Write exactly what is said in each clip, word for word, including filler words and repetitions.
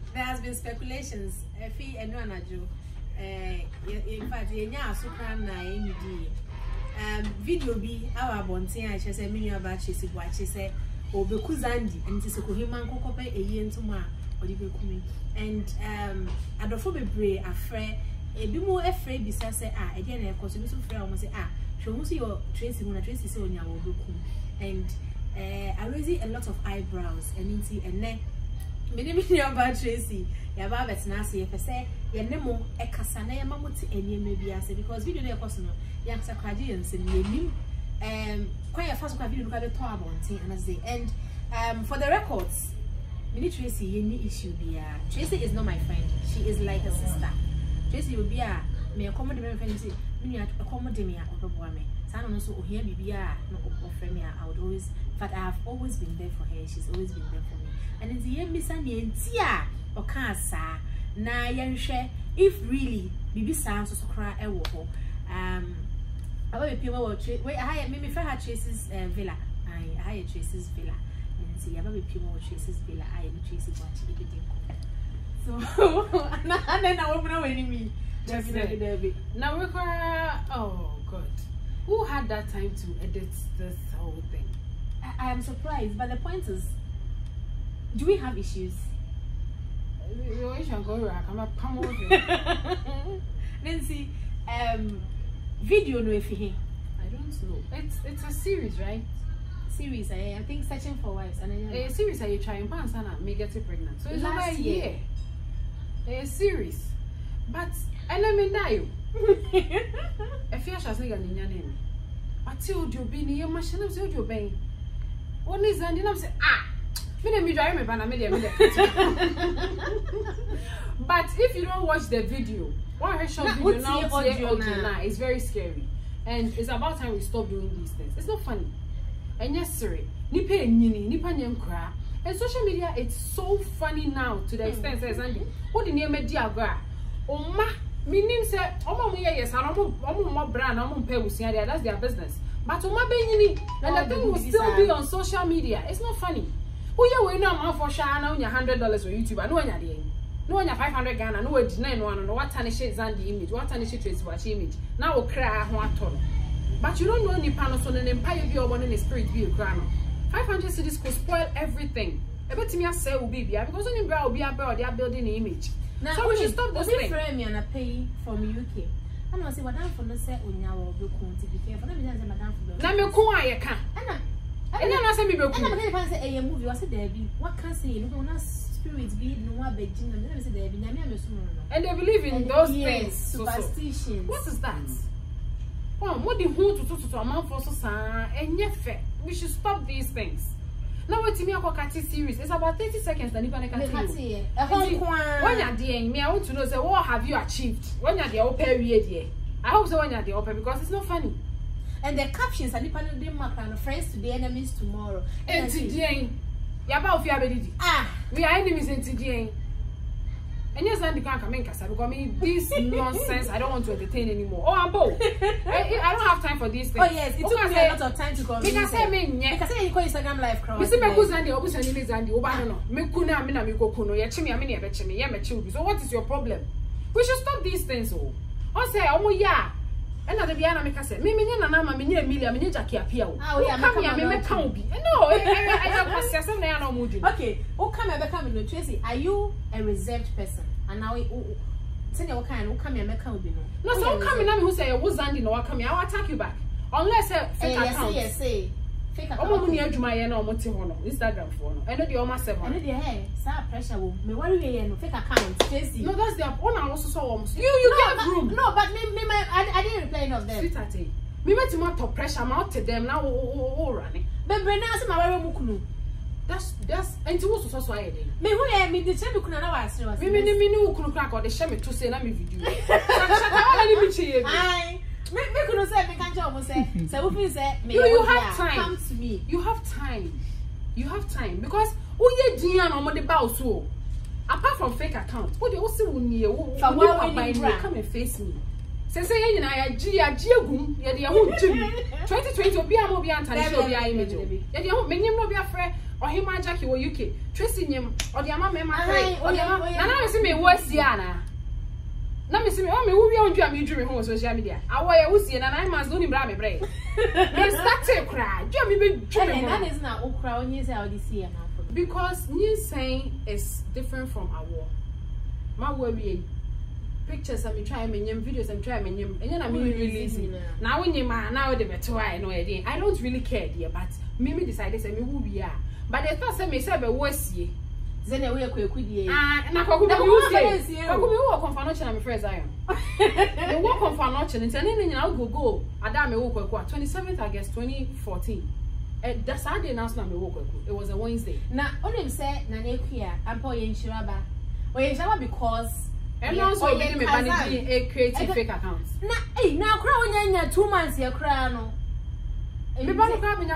there has been speculations. If he and one uh, in fact, you know, so can na any um video be our bonting. I just say many about she said what she said. Or because Andy and this is a human cocope a year into ma or the coming and um I don't be brave afraid a bit more afraid besides say ah again of course you so free almost say ah show me your tracy when I tracy say on your book and uh I raise a lot of eyebrows and into and neck many many about Tracy ya ba betina say if say ya nemo e kasa na ya mamuti eni maybe I say because video na person no ya sakraje and say nim um quite a fast video look at the top and I say and um for the records Mini Tracy any issue be uh Tracy is not my friend, she is like a sister. Tracy will be a me accommodate my friend say me accommodate me or me so I don't know so here be a no offer me I would always but I have always been there for her, she's always been there for me and in the year miss and tia or cancer na share if really bibi sounds so cry e wo um I will be people wait I maybe for her Tracy's uh, villa I hire Tracy's villa and see I will be people Tracy's villa I am Tracy watch everything so and then I won't know any me definitely now we oh god who had that time to edit this whole thing? I, I am surprised but the point is do we have issues? You should go back I'm a palm over then see um video no if he I don't know. It's it's a series, right? Series. I I think Searching for Wives and then a series are you trying pants and me get pregnant. So it's over a year. A series. But I know me die. If you shall say your name. But till you be near machine of your bang. One is and you say ah me me drive me ban media. But if you don't watch the video, one her short video now audio now it's very scary. And it's about time we stop doing these things. It's not funny. And yes, sorry. Nipa nyini, nipa nyemkra. And social media, it's so funny now to the extent says Andy. What the name media gra? Oma, me name say, Oma me yes, I don't Oma mo brand, Oma pay with that's their business. But Oma be nyini, and the thing will still be on social media. It's not funny. Who you we know man for share now your hundred dollars for YouTube. I know when you're no one five hundred Ghana, no one nine one, no what tarnish Zandy image, what tarnish trace watch image. Now we'll cry one ton. But you don't know any panels on an empire view or one in the spirit view crown. Five hundred cities could spoil everything. I bet me I say will be because only brow will be about they are building the image. Now so we should stop this thing. Me and I pay from U K. I know say madam for no say on your book to be careful. Let me say madam for. Now me ko I can. And then I say me be ko. And I say a movie I say there be what can say no na spirit be no one beijing them. Let me say there be nyame amesumo no. And they believe in and those yes, things. Superstitions. So, so. What is that? Oh, what the who to to to amount for so and yet we should stop these things. Now what me akokati series it's about thirty seconds that you can tell you. When you're there, me I want to know say what have you achieved? When you're there open there. I hope so when you're there open because it's not funny. And the captions are depending on mark and friends today, enemies tomorrow. And today, you're about to ah, we are enemies in today. And yes, Andy can't come in because I mean this nonsense. I don't want to entertain anymore. Oh, I'm both. I, I don't have time for these things. Oh yes, it took me a lot of time to come. Because I mean, because I call Instagram live crowd. We see me who's Andy, who's Andy, who's Andy. Oh, no, me kuna, me na me go kuno. Yeah, chimi, I mean, yeah, me chimi, yeah, me children. So what is your problem? We should stop these things. Oh, I say, oh yeah. And at the piano, me say, me me na na ma me nye Emilia, me nye Jackie appear. Oh yeah, me come me me come be. No, I I don't process them. They are not moody. Okay, oh come here, come no Tracy. Are you a reserved person? And now, send your kind. Oh come here, me come be no. No, so come here, me who say you was Andy, no, I come here. I will attack you back unless a fake account. Yes, yes, fake account. Omo muni adwuma ye na omo te ho no Instagram for no. Eno de omo seven. Eno de hey, sa pressure wo. Me worry we no fake account. Tracy. No, that's their own and also so omo. You you no, get room. No, but me me my I, I didn't reply any of them. Sweetheart. Me met him out to pressure am out to them now o running. Bebre na say my worry mu kunu. That's that's enti wo so so aye dey. Me hu e me de che me kunu na wa asere was. Me me me ni wo kunu kra ko de she me to say na me video. Shaka wala ni bi che ye. Ai. Me me kunu say me kan che omo say. Say wo feel say me you, you have time. Come to me. You have time. You have time because who ye din an omo de ba so. Apart from fake account, what they also will near who come and face me. Say say you na ya gi ya gi egum ye de ho gym twenty twenty obi am obi antare show obi image ye de ho menyim no obi afre or him Jackie or U K Tracy him or the ama me ma pray or the ama na na me me worse yana na me see me o me wo wi on dua me dwure ho social media awoye wo sie na nine months no ni bra me bre me start cry dua me be dwure ho that is na okra onye say how this year now because new saying is different from awo ma wo wi pictures and me try me nyem videos and try me nyem enya na me release na wo nyema na wo de beto ai no e I don't really care there but me me decided say me wo wi a but they thought say me say be wo sie zene we kwaku die ah na kwaku be wo sie kwaku me wo confirm no na me friend Zion me wo confirm no chen nti ne nyina go go ada me wo kwaku twenty-seventh August twenty fourteen eh that Saturday now na me wo kwaku it was a Wednesday na onim say na na ekua ampo ye nshiraba o ye nshiraba because and also be me managing a creative fake account na eh na kura onya nya two months ye kura no me ba no kura me nya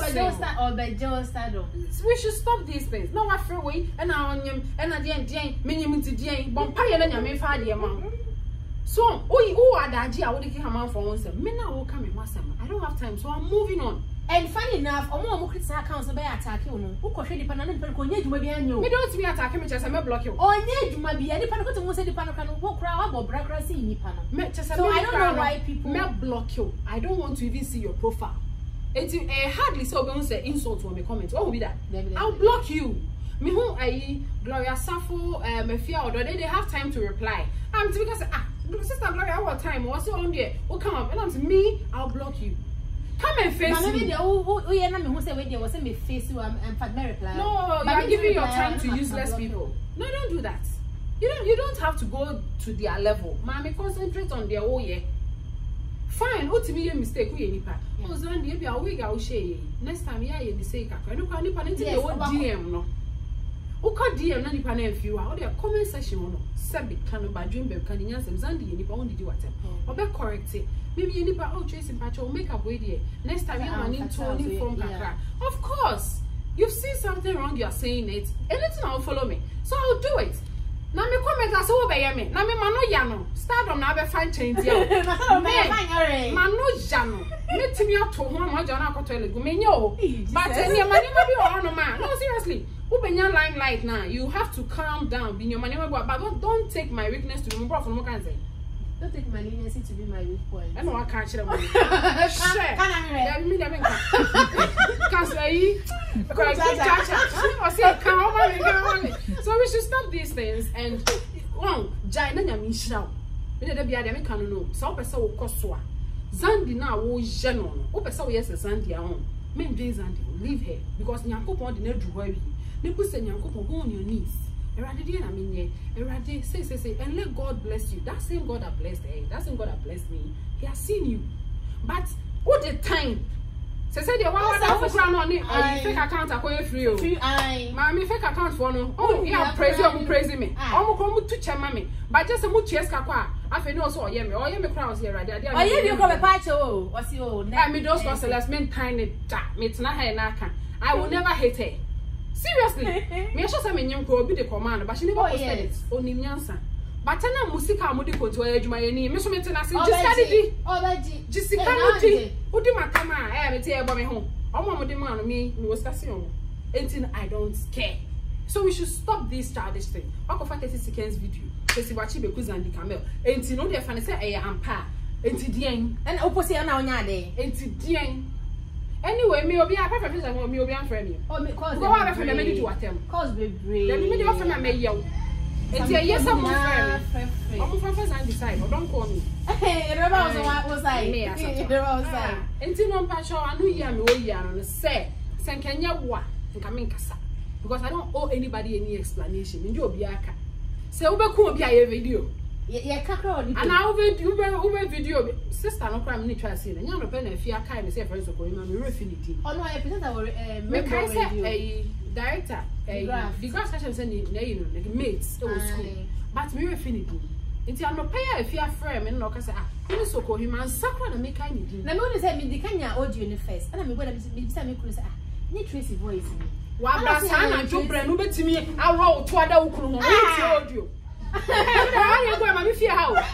follow we should stop these things no afre we and na onyem and na den den menyim ti den bompa ye na nyame fa de ma so o o adaji a wo de ki haman for one say me na wo ka me wasam I don't have time so I'm moving on. And funny enough, omo omo critical accounts no be attack you no. Who kwhwe dipa na no dipa ko nya djuma bia nya o. Me don't me attack me chese me block you. Onya djuma bia dipa no ko to mo se dipa no ka no wo kra wa bo bra kra se nipa no. Me chese so I don't know why people me block you. I don't want to even see your profile. It eh hardly say obi say insult on me comment. What will be that? I'll block you. Me who ai Gloria Safo eh me fear odo they have time to reply. I'm typical say ah sister Gloria what time was it on there? Who come up and I'm say me I'll block you. Come and face me. Maybe who who you na me who say we there was say me face you and fact me reply. No, you're giving your time to useless people. No, don't do that. You don't you don't have to go to their level. Mommy, concentrate on their own yeah. Fine, what to be a mistake we nipa. Oh, Zandi, be a week I will share. Next time yeah you mistake I no can nipa nti the D M no. Who can D M na nipa na few or their comment section no. Sabi kan ba dream be kan nya sem Zandi nipa won did what. Obe correct it. Maybe you nipa oh Tracy Pacho make up with you. Next time you man into only from kakra. Of course. You've seen something wrong, you are saying it. Anything I'll follow me. So I'll do it. Now me comment as over me. Now me mano yano. Start on now be fine change ya. Mano yano. Me timi out to one more jana ko toilet go me nyo. But any money be on no man. No seriously. Ubenya limelight now. You have to calm down. Be your money but don't don't take my weakness to remove from no can say. Don't take my leniency to be my weak point. I know I can't share money. Share. Can I mean that mean can say because I say can so we should stop these things and one jai na nyame hira me de bia de me kan no so pese wo koso a Zandi na wo je no no wo pese wo yes Zandi a won me ndwe Zandi leave her because nyankopon de na dru ho awi ne bu se nyankopon go on your knees erade de na menye erade say say say and let God bless you. That same God that blessed her, that same God that blessed me, he has seen you. But what the time say say the one that for crown on it fake account akoye free o free I mommy fake account for no oh yeah praise you praise me omo ko mu tu chema me but just mu tu eska kwa afi no so oye me oye me crown say erade ade oye bi ko be pa che o o si o na me those go select men tiny da me tena ha na aka I will never hate her. Seriously, me sure say me nyem ko obi de command but she never posted it onim nyansa but na musika amudi ko to adwuma ye ni me so me tena say jisika di obaji jisika no di udi makama eh me tie ebo me ho omo mo de ma no me me was station anything I don't care. So we should stop this childish thing. Wako fa thirty seconds video say wachi be kuzandi camel enti no de fa ne say eh ampa enti dien and opposite na onya de enti dien. Anyway, me obi a perfect person me obi am friend me. Oh me cause. Go wa friend me do atem. Cause be brave. Let me do friend me yew. Enti e yes am friend. Omo friend first and decide. Don't call me. Eh, remember was was I. Me as. Remember was I. Enti no mpa show anu year me o year no say senkenya wa nka me nkasa. Because I don't owe anybody any explanation. Ndi obi aka. Say we be ku obi a ye video. Ye kakra odi. And I over over video sister no crime ni try say na nya no pe na afia kai me say friends ko ma me refinity. Oh no, I present our eh me kai say eh director eh the grass catch say na you know like mates e was school. But me refinity. Nti am no pay afia frame me no ka say ah me so ko hima sakra na me kai ni din. Na me won say me di kanya audio ni first. Na me go na me say me kunu say ah ni Tracy voice ni. Wa bra sa na jobra no betimi awo to ada wo kunu ho. Audio. I go my fear how.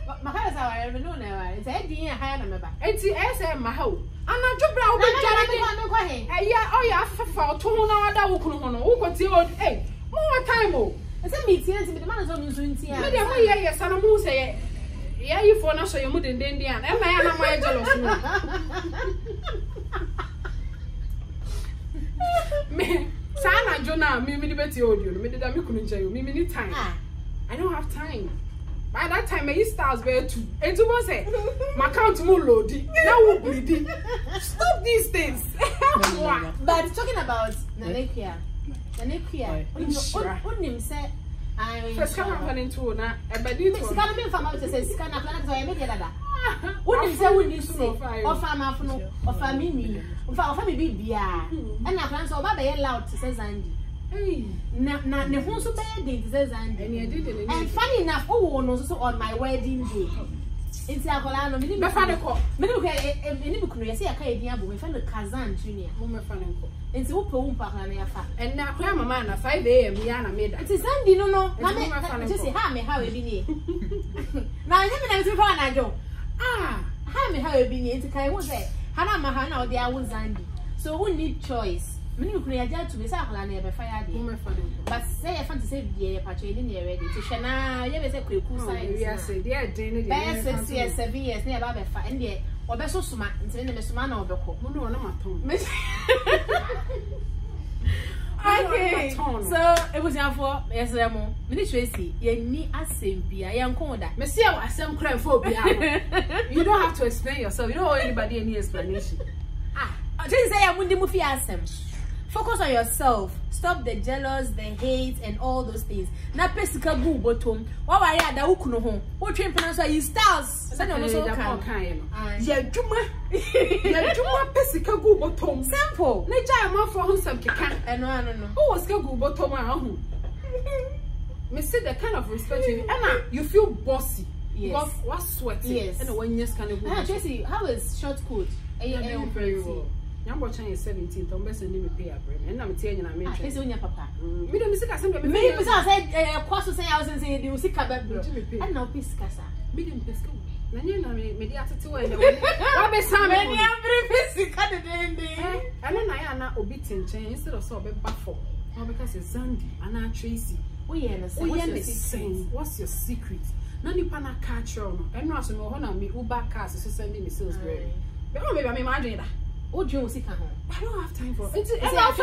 Makara I don't know now. It's a dear hand. It's the S M Maho. I'm not your brow. Yeah, oh, yeah, for two hours. Who could see old eight more time? It's a meeting with the man on using tea. Yes, and I'm say, yeah, you for not so you wouldn't Indian. Am I am my jealous? Me, Sana Jonah, me, me, Betty audio, me, the Dami couldn't tell you, me, me, time. I don't have time. By that time, my stars were too. And to say, my account more loaded. Now we'll bleed. Stop these things. But talking about Nanekia, Nanekia, what name said, I first come up into now. A badly from out to say, Scan up like I made it. What is that? Would you say, or farm or family, or family be and I plan so bad loud to say Zandy. Na na ne ho so bad day says and and funny enough oh no so on my wedding day nti akola no me me fa ne ko me no eni bi kunu yesi aka edin abo me fa no Kazan Junior mo me fa ne ko nti wo pe wo mpa kana ya fa and na akwa mama na five a m ya na me da nti Sunday no no na me just say ha me ha we bi ni na nya me na me fa na jo ah ha me ha we bi ni nti kai wo say ha na ma ha na o dia wo Sunday so we need choice. Many people are just to be Sakala never fired. But say, I fancy say, dear, Patrick, you're ready to Shana. You ever say, quick, yes, dear, Best years, seven years near Baba, and yet, or best so smart, and send them a man or the cook. No, no, okay, so it was your fault. Yes, Ramo. Minnie Tracy, you need a same beer. I am Conda. Monsieur, I some crime phobia. You don't have to explain yourself. You don't owe anybody any explanation. Ah, I didn't say I wouldn't move your focus on yourself. Stop the jealous, the hate, and all those things. Na pesika gu bottom. What were ya da ukuno home? What train pronounce you stars? Send on so can. Ya juma. Ya juma pesika gu bottom. Simple. Na jai ma for hon sam keka. Eh no no no. Who was ka gu bottom a ho? Me see the kind of respect you and you feel bossy. Yes. Because what sweating. Yes. And when yes can you go. Ah, Tracy, how is short coat? Eh eh very well. Number is seventeen. Don't send me pay a break. And I'm telling you, I'm making. It's on your papa. Me don't see casa. Me me said, eh, cost say I was saying you see caba. I know piece casa. Me don't piece. Na nye na me me di atete wa ene. Wa be sam me. Me every piece kada den den. Ana na ya na obi tenchen instead of so obi bafo. Wa be ka say Zandy ana Tracy. Wo ye na say what's your secret? Na nipa na catch you no. Eno aso no ho na me Uber cars so send me sales bread. But no baby, I mean imagine that. I don't have time for it. It's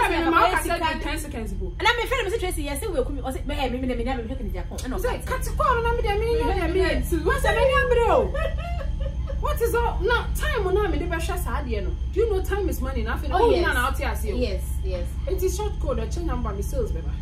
ten seconds ago. And I'm a friend of Tracy. Yes, we'll come. I said, "Me, me, me, me, never look in Japan." And I said, "Cut the call, and I'm me, what's a million? What is all? No time on me. Never share sad, you know. Do you know time is money? Nothing. Oh, yes. Out here, yes, yes. It is short code. I change number. Me sales, baby.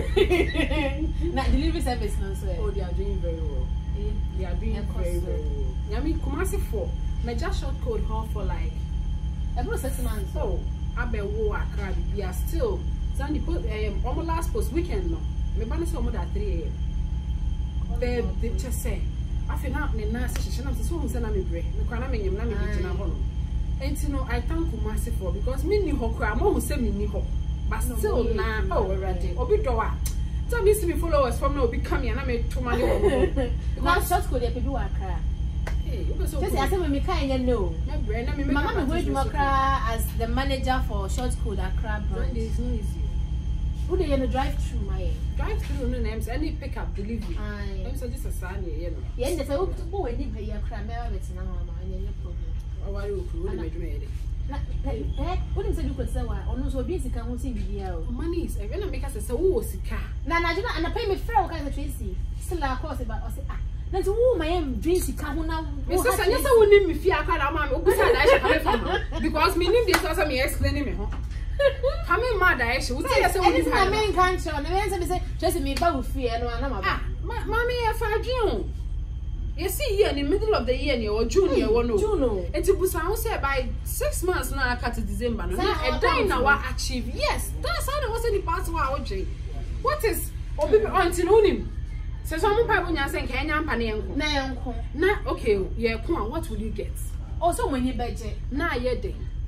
Now delivery service, no sir. Oh, they are doing very well. They are doing very, very well. I mean, Kumasi four. Me just short code hall for like. About six months. So, I be wo Accra. We are still. Zandy put um on my last post weekend no. Me ban so more than three a m. They they just say. I feel now the nurse she na so say na me bre. Me kwa na me nyem na me gina ho no. Enti no I thank Kumasi for because me ni ho kra mo hu say me ni ho. But still na oh already. Obi do a. Tell me see me followers from now obi come here na me to money ho. Because short code dey people Accra. Just I said when we can't know. Mama me going to Accra as the manager for Short Code Accra branch. It's not easy. Who they gonna drive through my drive through no names any pick up delivery. I'm so just a sign you know. Yeah, and they say oh oh we need pay Accra me have it now mama and any problem. Oh why you cool me do me na eh what you say you could say why ono so bi sika ho say bibia o money is even make us say wo sika na na jina and pay me fair o kind of Tracy still of course but I say ah na so wo my am drink sika ho na me say say say wo nim me fi akara ma me obusa da she come because me nim dey so me explain me ho come mad da she wo say say wo nim na me kan show na me say say Tracy me ba wo fi e no na ma ba mommy e fa dwen you see here in the middle of the year near or June year one no and to busa who say by six months now cut to December no a day now achieve yes that's how was the part wa oje what is obi until onim so some people when you say Kenya mpa na enko na enko na okay ye ko what will you get also when you budget na ye day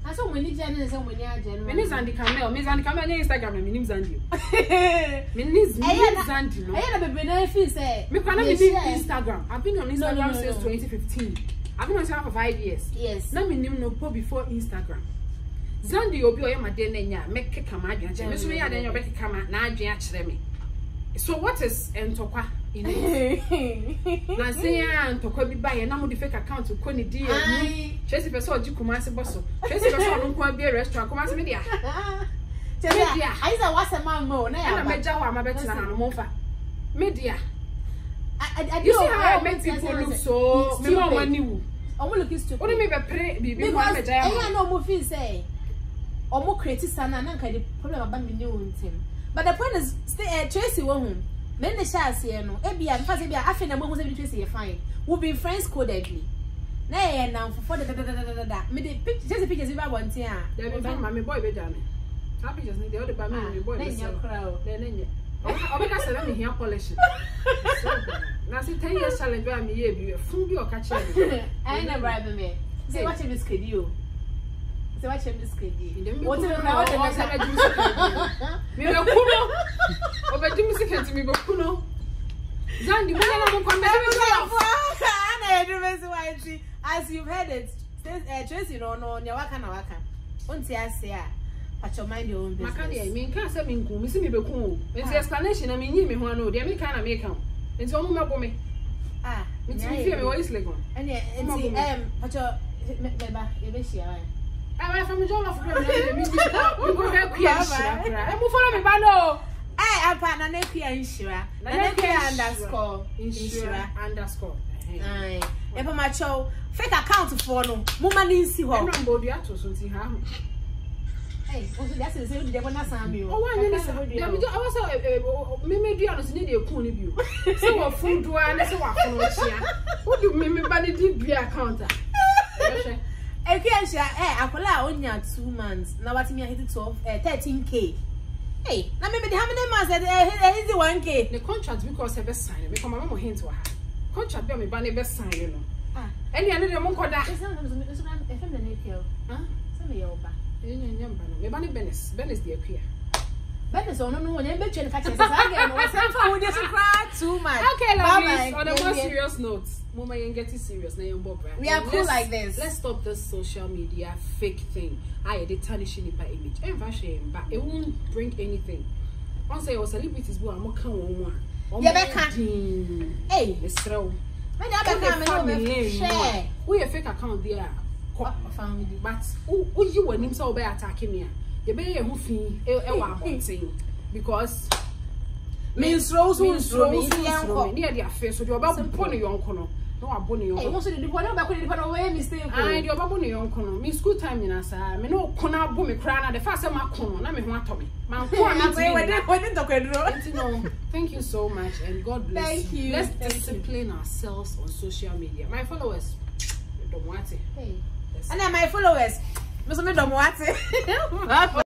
I saw when you join some when you are general. Minis Zandi Camel, Miss Zandi Camel, Instagram, and Minim Zandi. Minis Zandi. I had a baby, if you say, me can Instagram. I've been on Instagram since twenty fifteen. I've been on Instagram for five years. Yes. Let me name no po before Instagram. Zandi obi oye madene nya make kama adwan. Me so me ya den obi kama na adwan akire me. So what is entokwa in it? Na say ya entokwa bi ba ye na mo di fake account ko ni di e. Chesi person oji Kumasi boso. Chesi person on kwa bi restaurant Kumasi me dia. Media. I say what's a man mo na ya. Na meja ho amabeti na no mo fa. Media. You see how I make people look so me mo wani wu. Omo look stupid. Only me be pray bibi mo meja ya. Eh no mo feel say omo create sana na nka the problem about me new team. But the point is, stay uh, Tracy wo home. Men the share say no. E bia nfa say bia afi na mo hu say Tracy you fine. We be friends codedly. Na e na for da da da da da da. Me the picture just pictures we want here. There be fine my boy be jam. Happy just need the other by me boy. Na nya crowd. Na nya. Obeka say let me hear polish. Na say ten years challenge by me here bi fun bi o ka chere. I never bribe me. Say what you schedule. Say what you schedule. What you know what you say. Me be kuno. Obedi music enti me be kuno. Zandi mo na mo kwa me na do me why see as you've heard it. Uh, Tracy no no nya waka na waka. Onti ase a pacho mind your own business. Maka dey me nka say me nku me si me be ku o. Enti explanation na me nyi me ho na o dey me kan na me kan. Enti omo me bo me. Ah, me ti me feel me voice like one. Enti enti em pacho beba e be shia. I from John of Graham, me go help you. I move follow me, Bano. I am partner Napier Inshira, Napier underscore Inshira underscore. Aye, if my show fake account for no, Mumma needs to hold on board. You have to see how. Hey, that's the same. They were not Samuel. Oh, I was me, maybe honest, need a cool view. So, what food do I listen? What do me, me, did be a counter? I can't share. Eh, I call out only two months. Now what me I hit twelve, eh, thirteen k. Hey, now maybe how many months? Eh, is the one k. The contract because I best sign. Me come my mama hint to her. Contract be me ban best sign, you know. Ah, any another month koda. It's not. It's not. If I'm the nephew. Huh? Some me yoba. Eh, nyanya mbana. Me ban Benes. Benes the akua. Benes no no. When you be trying to catch us again, no. Some for we just cry too much. Okay, ladies. On a more serious note. Mama, you're getting serious now. We are cool like this. Let's stop this social media fake thing. I did tarnishing it by image. But it won't bring anything. Once I was celebrities, but I'm not one. Yeah, Becca. Hey, it's true. Share. We a fake account there. Family, but who you were him so bad attacking me? You better who fee a because. Means Rose, who's Rose, near the affair, so you're about to pony your uncle. No, I'm bonny. I want to do whatever could have away mistake. I do about bonny uncle. Me school time in us. Me no corner boom crown at the first of my corner. I'm want to me. My thank you so much and God bless thank you. Let's discipline ourselves on social media. My followers, don't want it. Hey. And then my followers, don't want it.